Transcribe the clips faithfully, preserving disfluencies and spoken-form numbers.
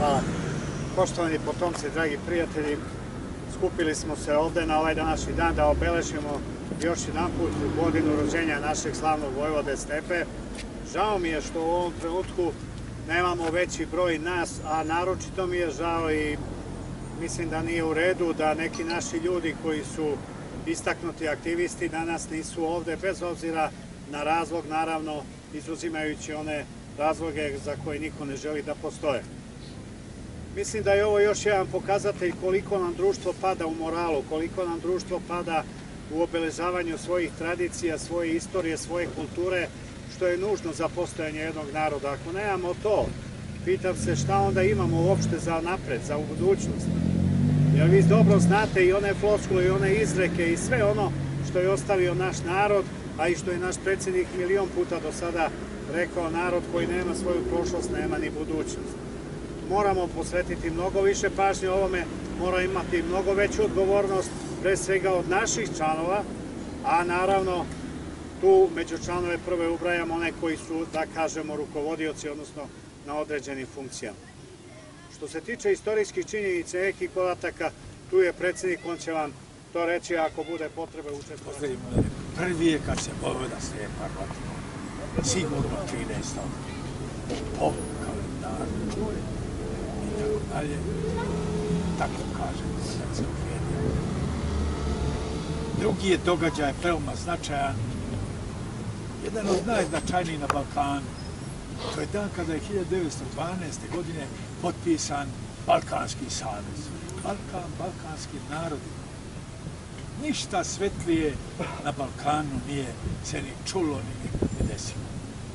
Hvala. Poštovani potomci, dragi prijatelji, skupili smo se ovde na ovaj današnji dan da obeležimo još jedan put godinu rođenja našeg slavnog vojvode Stepe. Žao mi je što u ovom trenutku nemamo veći broj nas, a naročito mi je žao i mislim da nije u redu da neki naši ljudi koji su istaknuti aktivisti danas nisu ovde, bez obzira na razlog, naravno izuzimajući one razloge za koje niko ne želi da postoje. Mislim da je ovo još jedan pokazatelj koliko nam društvo pada u moralu, koliko nam društvo pada u obeležavanju svojih tradicija, svoje istorije, svoje kulture, što je nužno za postojanje jednog naroda. Ako nemamo to, pitam se šta onda imamo uopšte za napred, za u budućnost. Jer vi dobro znate i one floskule i one izreke i sve ono što je ostavio naš narod, a i što je naš predsjednik milion puta do sada rekao, narod koji nema svoju prošlost, nema ni budućnost. Moramo posvetiti mnogo više pažnje ovome, mora imati mnogo veću odgovornost, pre svega od naših članova, a naravno tu među članove prve ubrajam one koji su, da kažemo, rukovodioci, odnosno na određenim funkcijama. Što se tiče istorijskih činjenica i nekih podataka, tu je predsjednik, on će vam to reći ako bude potrebe učestvovati. Prvi je kad se Vojvoda Stepa rodio, sigurno trinaestog po kalendaru i tako dalje, tako kaže Komenska medija. Drugi je događaj veoma značajan, jedan od najznačajnijih na Balkanu. To je dan kada je hiljadu devetsto dvanaeste. godine potpisan Balkanski savez. Balkan, balkanski narodi. Ništa svetlije na Balkanu nije se ni čulo, ni nikad ne desilo.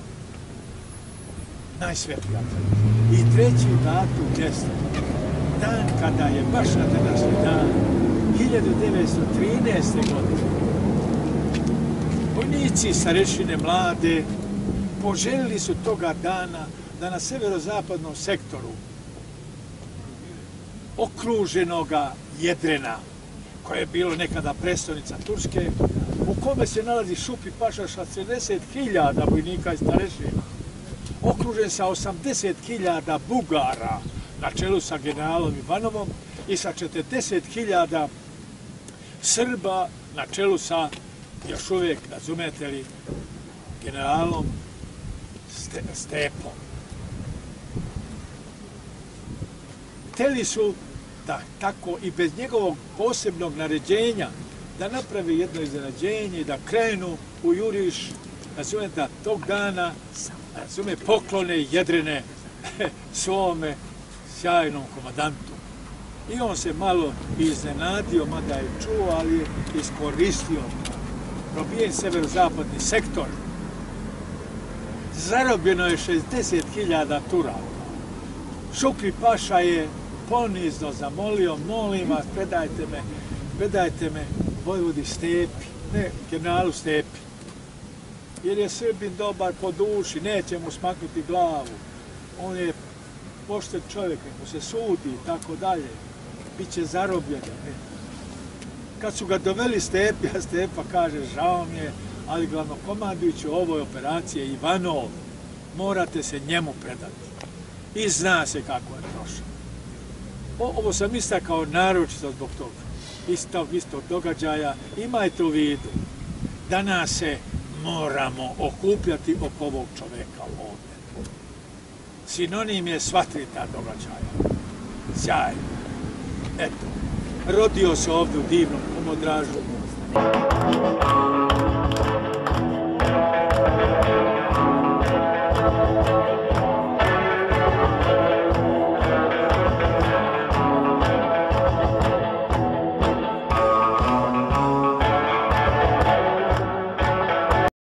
Najsvetlija. I treći datum jeste dan kada je baš na današnji dan, hiljadu devetsto trinaeste. godine, vojnici starešine mlade poželjeli su toga dana da na severozapadnom sektoru okruženoga Jedrena, koje je bilo nekada prestolnica Turske, u kome se nalazi Šupi paša sa četrdeset hiljada vojnika i starešina, okružen sa osamdeset hiljada Bugara na čelu sa generalom Ivanovom i sa četrdeset hiljada Srba na čelu sa, još uvijek, razumete li, generalom Stepom. Hteli su da tako i bez njegovog posebnog naređenja da napravi jedno iznenađenje i da krenu u juriš, razumete, tog dana, razume, poklone Jedrene svome sjajnom komandantu. I on se malo iznenadio, mada je čuo, ali je iskoristio probijen severozapadni sektor. Zarobljeno je šezdeset hiljada Turaka. Šukri paša je ponizno zamolio, molim vas, predajte me, predajte me vojvodi Stepi, ne generalu Stepi. Jer je Srbin dobar po duši, neće mu smaknuti glavu. On je pošten čovjek, mu se sudi i tako dalje. Biće zarobljen. Kad su ga doveli Stepi, a Stepa kaže, žao mi je, ali glavnokomandujući u ovoj operaciji je Ivanov, morate se njemu predati. I zna se kako je prošao. Ovo sam istakao naročito zbog toga, istog, istog događaja. Imajte u vidu, danas se moramo okupljati oko ovog čoveka ovdje. Sinonim je sva tri ta događaja. Sjajno. Eto, rodio se ovdje u divnom Pomodražu.